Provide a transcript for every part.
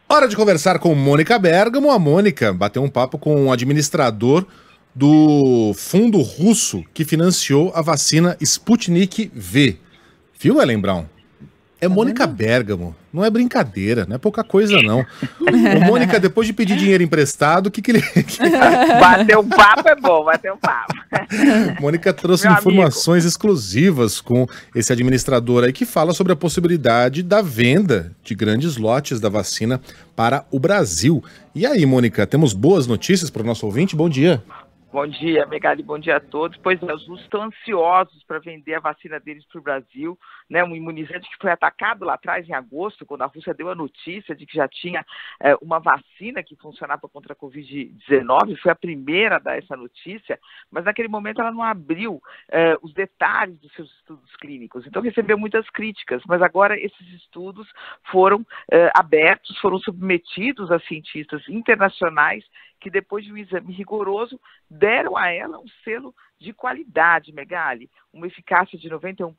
Hora de conversar com Mônica Bergamo. A Mônica bateu um papo com o administrador do fundo russo que financiou a vacina Sputnik V. Viu, Ellen Brown? É Mônica Bergamo, não é brincadeira, não é pouca coisa não. Ô, Mônica, depois de pedir dinheiro emprestado, o que ele... Bater um papo é bom, bater um papo. Mônica trouxe informações exclusivas com esse administrador aí que fala sobre a possibilidade da venda de grandes lotes da vacina para o Brasil. E aí, Mônica, temos boas notícias para o nosso ouvinte? Bom dia. Bom dia, Megali, bom dia a todos. Pois é, os russos estão ansiosos para vender a vacina deles para o Brasil, né? Um imunizante que foi atacado lá atrás, em agosto, quando a Rússia deu a notícia de que já tinha uma vacina que funcionava contra a Covid-19, foi a primeira a dar essa notícia, mas naquele momento ela não abriu os detalhes dos seus estudos clínicos, então recebeu muitas críticas, mas agora esses estudos foram abertos, foram submetidos a cientistas internacionais que depois de um exame rigoroso deram a ela um selo de qualidade, Megali, uma eficácia de 91%,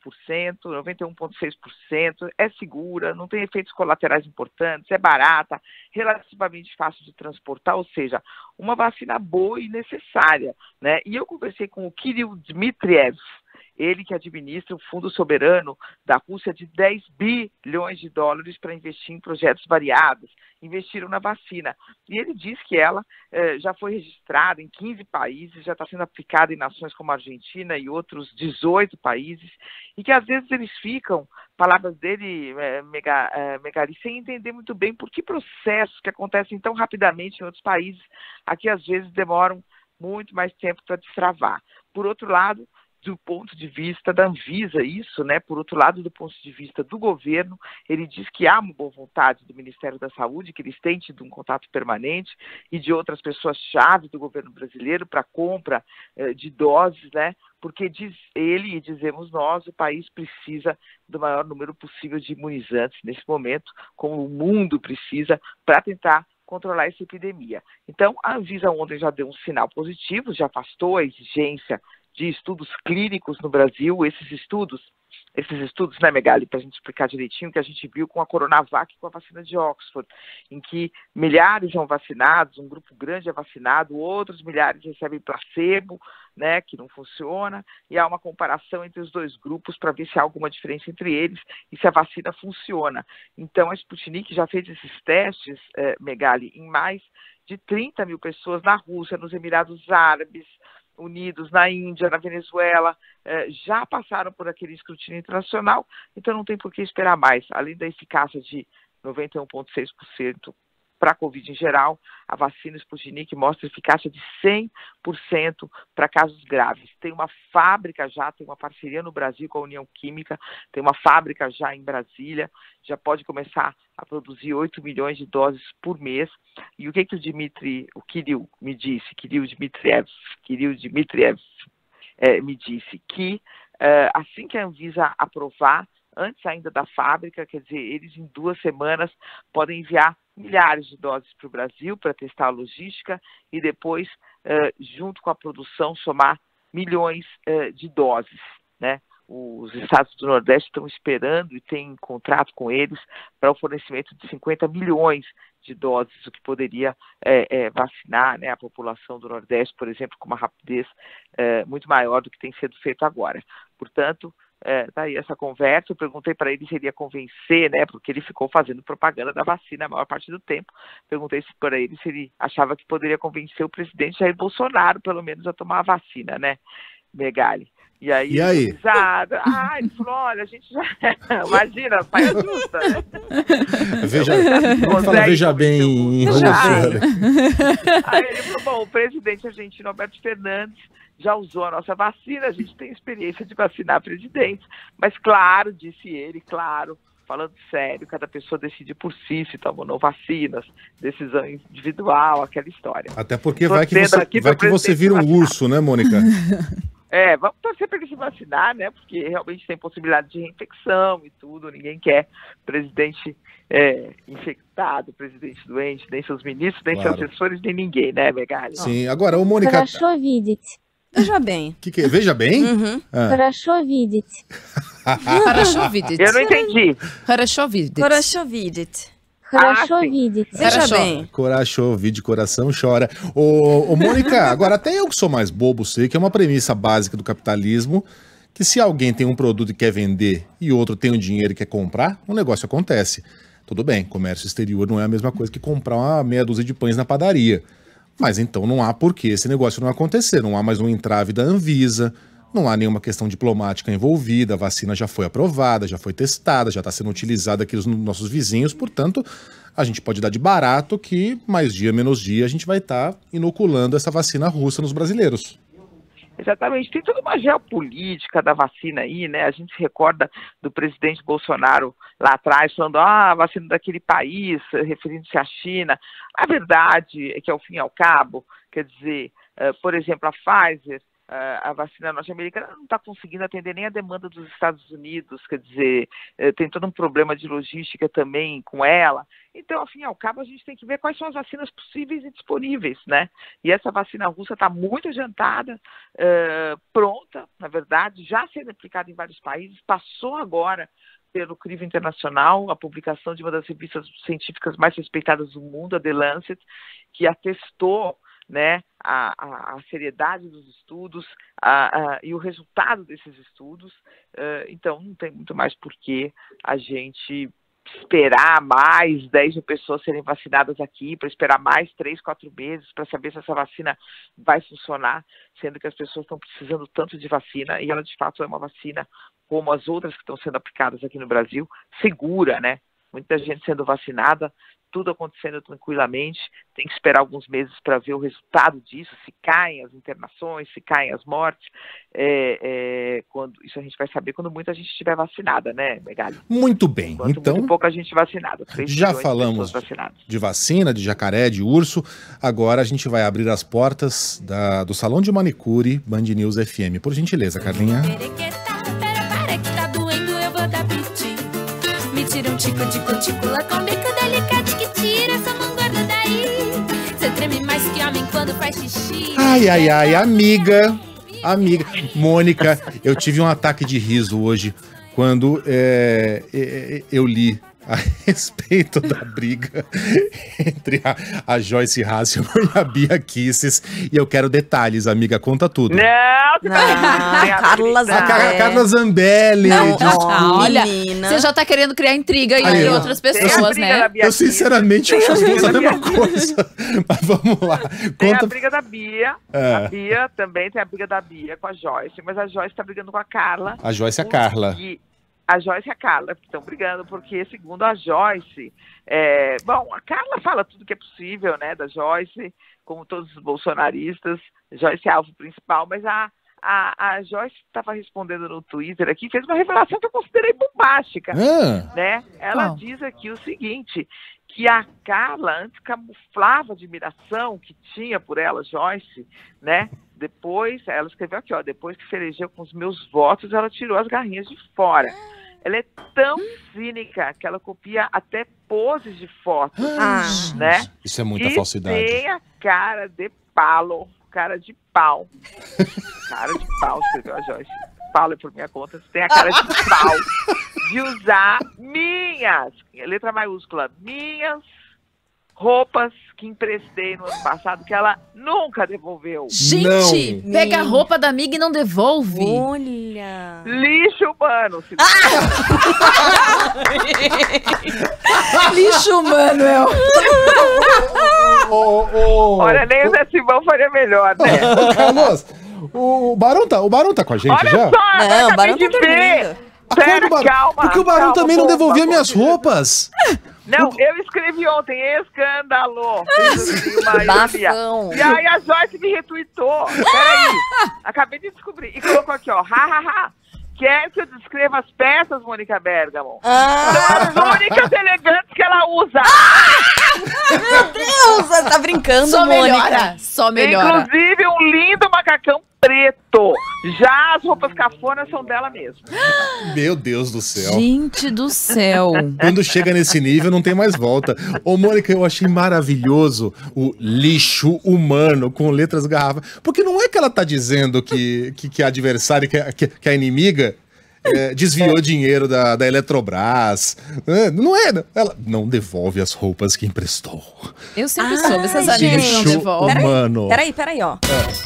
91,6%, é segura, não tem efeitos colaterais importantes, é barata, relativamente fácil de transportar, ou seja, uma vacina boa e necessária, né? E eu conversei com o Kirill Dmitriev, ele que administra o fundo soberano da Rússia de 10 bilhões de dólares para investir em projetos variados, investiram na vacina. E ele diz que ela já foi registrada em 15 países, já está sendo aplicada em nações como a Argentina e outros 18 países, e que às vezes eles ficam, palavras dele, Megali, sem entender muito bem por que processos que acontecem tão rapidamente em outros países, aqui às vezes demoram muito mais tempo para destravar. Por outro lado, do ponto de vista da Anvisa, isso, né? Por outro lado, do ponto de vista do governo, ele diz que há uma boa vontade do Ministério da Saúde, que eles têm tido um contato permanente, e de outras pessoas-chave do governo brasileiro para compra de doses, né? Porque diz ele e dizemos nós, o país precisa do maior número possível de imunizantes nesse momento, como o mundo precisa, para tentar controlar essa epidemia. Então, a Anvisa ontem já deu um sinal positivo, já afastou a exigência de estudos clínicos no Brasil, esses estudos, né, Megali, para a gente explicar direitinho, que a gente viu com a Coronavac, com a vacina de Oxford, em que milhares são vacinados, um grupo grande é vacinado, outros milhares recebem placebo, né, que não funciona, e há uma comparação entre os dois grupos para ver se há alguma diferença entre eles e se a vacina funciona. Então, a Sputnik já fez esses testes, Megali, em mais de 30 mil pessoas na Rússia, nos Emirados Árabes Unidos, na Índia, na Venezuela, já passaram por aquele escrutínio internacional, então não tem por que esperar mais. Além da eficácia de 91,6% para a Covid em geral, a vacina Sputnik mostra eficácia de 100% para casos graves. Tem uma fábrica já, tem uma parceria no Brasil com a União Química, tem uma fábrica já em Brasília, já pode começar a produzir 8 milhões de doses por mês. E o que o Kirill me disse, Kirill Dmitriev me disse que assim que a Anvisa aprovar, antes ainda da fábrica, quer dizer, eles em 2 semanas podem enviar milhares de doses para o Brasil para testar a logística e depois, junto com a produção, somar milhões de doses, né? Os estados do Nordeste estão esperando e têm contrato com eles para o fornecimento de 50 milhões de doses, o que poderia vacinar, né, a população do Nordeste, por exemplo, com uma rapidez muito maior do que tem sido feito agora. Portanto, daí essa conversa, eu perguntei para ele se ele ia convencer, né, porque ele ficou fazendo propaganda da vacina a maior parte do tempo. Perguntei para ele se ele achava que poderia convencer o presidente Jair Bolsonaro, pelo menos, a tomar a vacina, né, Megali. E aí? Ele falou, olha, a gente já... Imagina, saia justa, né? Veja bem. Aí ele falou, bom, o presidente argentino Alberto Fernandes já usou a nossa vacina, a gente tem experiência de vacinar presidentes, mas claro, disse ele, claro, falando sério, cada pessoa decide por si se toma ou não vacinas, decisão individual, aquela história. Até porque vai que você vira um urso, né, Mônica? Vamos torcer para ele se vacinar, né? Porque realmente tem possibilidade de reinfecção e tudo. Ninguém quer presidente infectado, presidente doente, nem seus ministros, nem seus assessores, nem ninguém, né, Megali? Sim, agora, ô Mônica... Хорошо видеть. Veja bem. Que é? Veja bem? Uhum. Хорошо видеть. Хорошо видеть. Eu não entendi. Хорошо видеть. Хорошо видеть. Хорошо Veja bem. Corachou, de coração chora. Ô, Mônica, agora até eu que sou mais bobo sei que é uma premissa básica do capitalismo que se alguém tem um produto e quer vender e outro tem o dinheiro e quer comprar, o negócio acontece. Tudo bem, comércio exterior não é a mesma coisa que comprar uma meia dúzia de pães na padaria. Mas então não há por que esse negócio não acontecer. Não há mais um entrave da Anvisa, não há nenhuma questão diplomática envolvida, a vacina já foi aprovada, já foi testada, já está sendo utilizada aqui nos nossos vizinhos, portanto, a gente pode dar de barato que mais dia, menos dia, a gente vai estar inoculando essa vacina russa nos brasileiros. Exatamente, tem toda uma geopolítica da vacina aí, né? A gente se recorda do presidente Bolsonaro lá atrás falando, a vacina daquele país, referindo-se à China. A verdade é que, ao fim e ao cabo, quer dizer, por exemplo, a Pfizer, a vacina norte-americana não está conseguindo atender nem a demanda dos Estados Unidos, quer dizer, tem todo um problema de logística também com ela. Então, ao fim e ao cabo, a gente tem que ver quais são as vacinas possíveis e disponíveis, né? E essa vacina russa está muito adiantada, pronta, na verdade, já sendo aplicada em vários países, passou agora pelo crivo internacional, a publicação de uma das revistas científicas mais respeitadas do mundo, a The Lancet, que atestou, né, a seriedade dos estudos e o resultado desses estudos. Então, não tem muito mais por que a gente esperar mais 10 mil pessoas serem vacinadas aqui, para esperar mais 3, 4 meses para saber se essa vacina vai funcionar, sendo que as pessoas estão precisando tanto de vacina, e ela de fato é uma vacina como as outras que estão sendo aplicadas aqui no Brasil, segura, né? Muita gente sendo vacinada, tudo acontecendo tranquilamente, tem que esperar alguns meses para ver o resultado disso, se caem as internações, se caem as mortes, isso a gente vai saber quando muita gente estiver vacinada, né, Megali? Muito bem, então... Muito pouca gente vacinada. Já falamos de vacina, de jacaré, de urso, agora a gente vai abrir as portas do Salão de Manicure Band News FM. Por gentileza, Carlinha. Me tira um tico de cutícula com bico delicado que tira essa mão gorda daí. Você treme mais que homem quando faz xixi. Ai, amiga. Mônica, eu tive um ataque de riso hoje quando eu li a respeito da briga entre a Joyce Hasselman e a Bia Kisses. E eu quero detalhes, amiga, conta tudo. Carla Zambelli. Olha, você já tá querendo criar intriga aí entre outras pessoas, né? Eu sinceramente acho as duas a mesma coisa. Mas vamos lá. Tem a briga da Bia. A Bia também tem a briga da Bia com a Joyce, mas a Joyce tá brigando com a Carla. A Joyce e a Carla. A Joyce e a Carla estão brigando, porque, segundo a Joyce, a Carla fala tudo que é possível, né, da Joyce, como todos os bolsonaristas, Joyce é alvo principal, mas a Joyce estava respondendo no Twitter aqui, fez uma revelação que eu considerei bombástica, né? Ela diz aqui o seguinte, que a Carla antes camuflava a admiração que tinha por ela, Joyce, né? Depois, ela escreveu aqui, depois que se elegeu com os meus votos, ela tirou as garrinhas de fora. Ela é tão cínica que ela copia até poses de fotos, né? Isso é muita falsidade. E tem a cara de pau. Cara de pau, escreveu a Joyce. Paulo é por minha conta. Você tem a cara de pau de usar minhas, letra maiúscula, minhas roupas que emprestei no ano passado, que ela nunca devolveu. Gente, pega a roupa da amiga e não devolve. Olha. Lixo humano. Lixo humano, Olha, nem o Zé Simão faria melhor, né? Carlos, o Barão tá com a gente. Olha já? Só, não, o Barão tá dormindo. Pera, calma. Porque o Barão também não devolvia minhas roupas. Não, eu escrevi ontem, escândalo. Bafão. E aí a Joyce me retweetou. Peraí, acabei de descobrir. E colocou aqui, quer que eu descreva as peças, Mônica Bergamo? São as únicas elegantes que ela usa. Meu Deus, você tá brincando, Mônica. Só melhora. Inclusive um lindo macacão preto. Já as roupas cafonas são dela mesmo. Meu Deus do céu. Gente do céu. Quando chega nesse nível, não tem mais volta. Ô, Mônica, eu achei maravilhoso o lixo humano com letras garrafa. Porque não é que ela tá dizendo que a adversária, que a inimiga, desviou dinheiro da Eletrobras. Não é, ela não devolve as roupas que emprestou. Eu sempre soube, essas amigas que não Lixo devolvem. humano. Peraí, ó.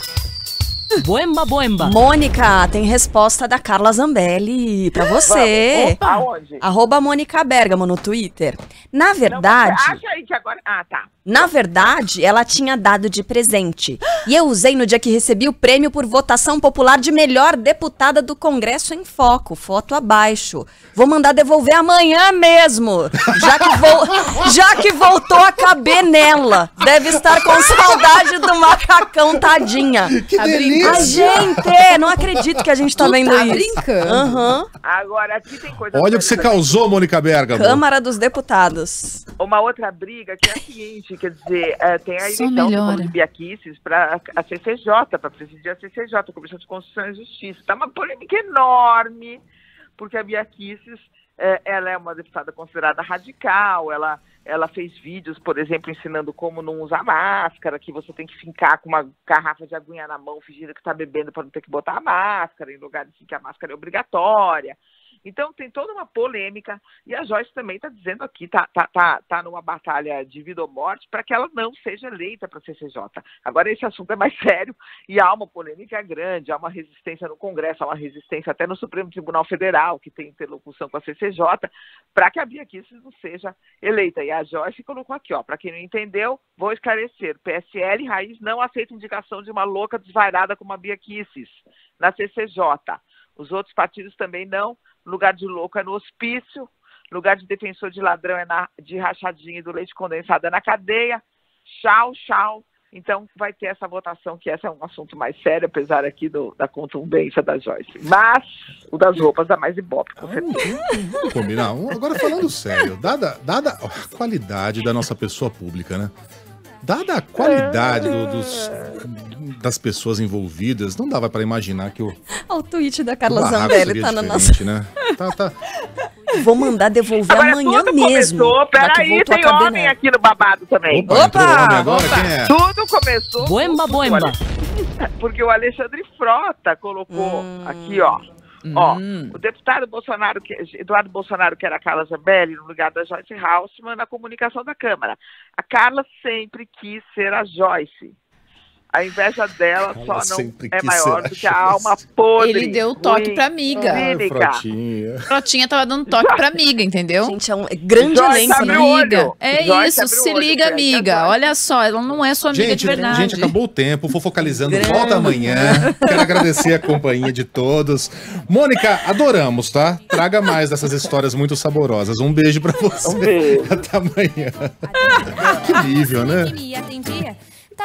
Boemba, boemba. Mônica, tem resposta da Carla Zambelli pra você. Aonde? @Mônica Bergamo no Twitter. Na Não, verdade, você acha aí que agora... Ah, tá. na verdade, ela tinha dado de presente. E eu usei no dia que recebi o prêmio por votação popular de melhor deputada do Congresso em Foco. Foto abaixo. Vou mandar devolver amanhã mesmo. Já que voltou a caber nela. Deve estar com saudade do macacão, tadinha. Que delícia! A gente, não acredito que a gente tá vendo Tá isso. brincando. Aham. Agora, aqui tem coisa... Olha o que você causou, Mônica Bergamo. Câmara dos Deputados. Uma outra briga que é a seguinte, quer dizer, tem a Só eleição melhora. do Bia Kicis para a CCJ, para presidir a CCJ, a Comissão de Constituição e Justiça. Está uma polêmica enorme, porque a Bia Kicis, ela é uma deputada considerada radical, ela fez vídeos, por exemplo, ensinando como não usar máscara, que você tem que fincar com uma garrafa de aguinha na mão, fingindo que está bebendo para não ter que botar a máscara, em lugares em que a máscara é obrigatória. Então tem toda uma polêmica, e a Joyce também está dizendo aqui, tá numa batalha de vida ou morte para que ela não seja eleita para a CCJ. Agora esse assunto é mais sério e há uma polêmica grande, há uma resistência no Congresso, há uma resistência até no Supremo Tribunal Federal, que tem interlocução com a CCJ, para que a Bia Kicis não seja eleita. E a Joyce colocou aqui, ó, para quem não entendeu, vou esclarecer, PSL e Raiz não aceita indicação de uma louca desvairada como a Bia Kicis na CCJ. Os outros partidos também não. Lugar de louco é no hospício, lugar de defensor de ladrão é de rachadinha e do leite condensado é na cadeia. Tchau. Então vai ter essa votação, que esse é um assunto mais sério, apesar aqui da contundência da Joyce. Mas o das roupas dá mais ibope, com certeza. Combinar. Agora falando sério, dada a qualidade da nossa pessoa pública, né? Dada a qualidade das pessoas envolvidas, não dava pra imaginar que o Olha o tweet da Carla barraco Zambelli, seria tá na diferente, nossa... né? Tá. Vou mandar devolver Agora amanhã tudo mesmo. começou, já que peraí, voltou a tem caber homem nela. aqui no babado também. Opa, entrou homem agora, quem é? Tudo começou... Boemba, boemba. Porque o Alexandre Frota colocou aqui, ó. Ó, o deputado Eduardo Bolsonaro, que era a Carla Zambelli, no lugar da Joyce Haussmann, na comunicação da Câmara. A Carla sempre quis ser a Joyce. A inveja dela só não é maior do que a alma podre. Ele deu o toque pra amiga. Frotinha. Frotinha tava dando toque pra amiga, entendeu? Gente, é um grande Joyce elenco, abre né? o olho. Amiga. É Joyce isso, abre o se olho, liga, Joyce. amiga. Olha só, ela não é sua amiga de verdade. Gente, acabou o tempo, fofocalizando, Grande. volta amanhã. Quero agradecer a companhia de todos. Mônica, adoramos, tá? Traga mais dessas histórias muito saborosas. Um beijo pra você. Um beijo. Até amanhã. Que nível, né? Atendia.